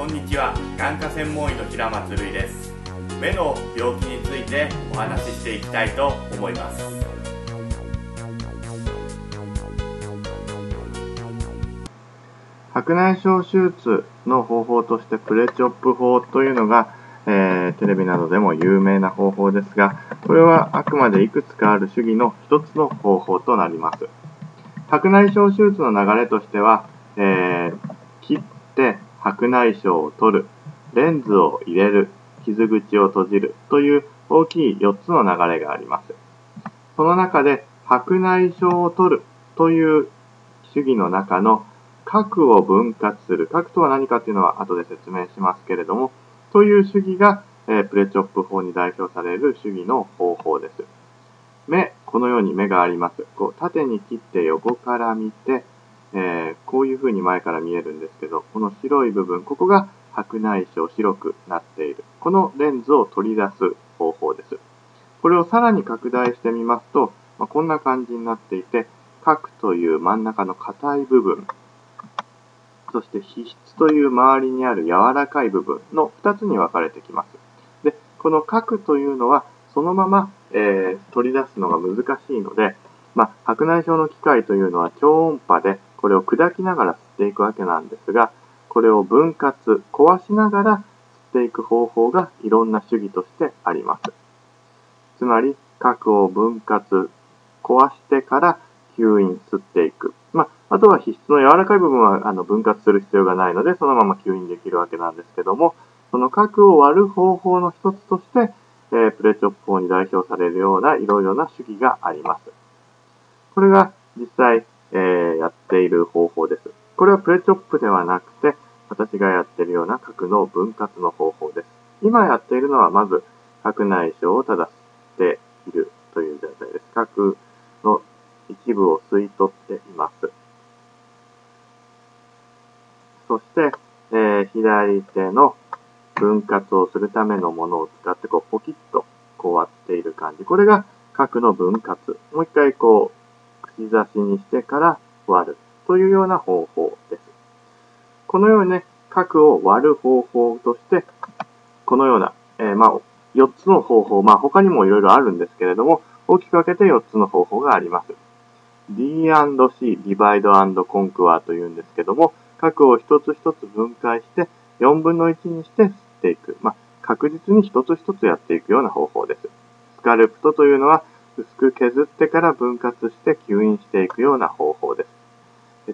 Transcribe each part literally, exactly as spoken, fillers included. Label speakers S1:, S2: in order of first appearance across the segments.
S1: こんにちは。眼科専門医の平松瑠衣です。目の病気についてお話ししていきたいと思います。
S2: 白内障手術の方法としてプレチョップ法というのが、えー、テレビなどでも有名な方法ですが、これはあくまでいくつかある手技の一つの方法となります。白内障手術の流れとしては、えー、切って白内障を取る、レンズを入れる、傷口を閉じるという大きいよっつの流れがあります。その中で白内障を取るという手技の中の核を分割する。核とは何かというのは後で説明しますけれども、という手技が、えー、プレチョップ法に代表される手技の方法です。目、このように目があります。こう縦に切って横から見て、えー、こういう風に前から見えるんですけど、この白い部分、ここが白内障、白くなっている。このレンズを取り出す方法です。これをさらに拡大してみますと、まあ、こんな感じになっていて、核という真ん中の硬い部分、そして皮質という周りにある柔らかい部分のふたつに分かれてきます。で、この核というのはそのまま、えー、取り出すのが難しいので、まあ、白内障の機械というのは超音波でこれを砕きながら吸っていくわけなんですが、これを分割、壊しながら吸っていく方法がいろんな手技としてあります。つまり、核を分割、壊してから吸引、吸っていく。まあ、あとは皮質の柔らかい部分はあの分割する必要がないので、そのまま吸引できるわけなんですけども、その核を割る方法の一つとして、えー、プレチョップ法に代表されるようないろいろな手技があります。これが実際、えー、やっている方法です。これはプレチョップではなくて、私がやっているような核の分割の方法です。今やっているのはまず、白内障をただ吸っているという状態です。核の一部を吸い取っています。そして、えー、左手の分割をするためのものを使ってこうポキッとこう割っている感じ。これが核の分割。もう一回こう口差しにしてから割るというような方法です。このようにね、核を割る方法として、このような、えー、まあ、よっつの方法、まあ他にもいろいろあるんですけれども、大きく分けてよっつの方法があります。ディーアンドシー、ディバイド&コンクワーというんですけども、核を一つ一つ分解してよんぶんのいちにして吸っていく。まあ、確実に一つ一つやっていくような方法です。スカルプトというのは薄く削ってから分割して吸引していくような方法です。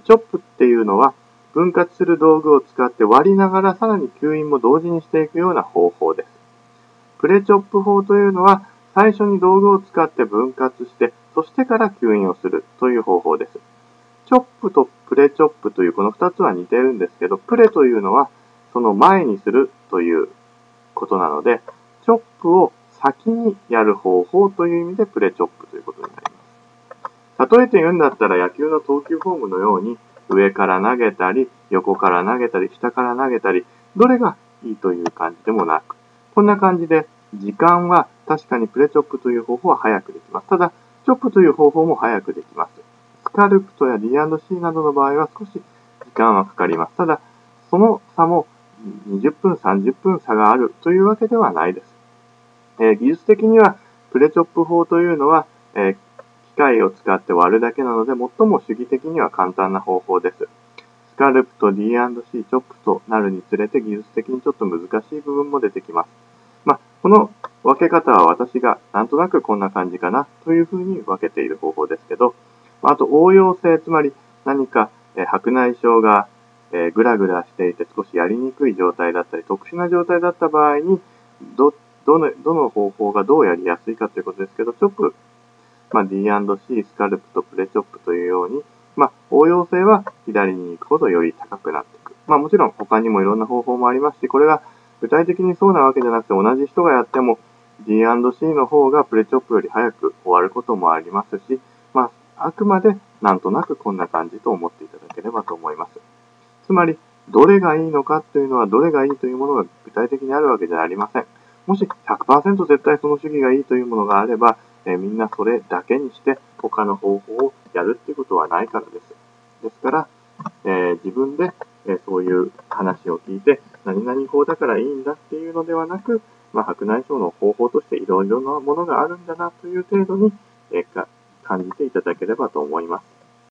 S2: チョップっていうのは分割する道具を使って割りながらさらに吸引も同時にしていくような方法です。プレチョップ法というのは最初に道具を使って分割して、そしてから吸引をするという方法です。チョップとプレチョップというこのふたつは似てるんですけど、プレというのはその前にするということなので、チョップを先にやる方法という意味でプレチョップということになります。例えて言うんだったら野球の投球フォームのように上から投げたり、横から投げたり、下から投げたり、どれがいいという感じでもなく、こんな感じで時間は確かにプレチョップという方法は早くできます。ただ、チョップという方法も早くできます。スカルプトや ディーアンドシー などの場合は少し時間はかかります。ただ、その差もにじゅっぷん、さんじゅっぷん差があるというわけではないです。えー、技術的にはプレチョップ法というのは、えー、機械を使って割るだけなので最も主義的には簡単な方法です。スカルプト、ディーアンドシー、チョップとなるにつれて技術的にちょっと難しい部分も出てきます。まあ、この分け方は私がなんとなくこんな感じかなというふうに分けている方法ですけど、あと応用性、つまり何か、えー、白内障が、えー、グラグラしていて少しやりにくい状態だったり特殊な状態だった場合にどどの、どの方法がどうやりやすいかということですけど、チョップ、まあ、ディーアンドシー、スカルプとプレチョップというように、まあ、応用性は左に行くほどより高くなっていく。まあ、もちろん他にもいろんな方法もありますし、これが具体的にそうなわけじゃなくて、同じ人がやっても ディーアンドシー の方がプレチョップより早く終わることもありますし、まあ、あくまでなんとなくこんな感じと思っていただければと思います。つまり、どれがいいのかというのは、どれがいいというものが具体的にあるわけじゃありません。もし ひゃくパーセント 絶対その主義がいいというものがあれば、えー、みんなそれだけにして他の方法をやるっていうことはないからです。ですから、えー、自分で、えー、そういう話を聞いて何々法だからいいんだっていうのではなく、まあ、白内障の方法としていろいろなものがあるんだなという程度に、えー、感じていただければと思います。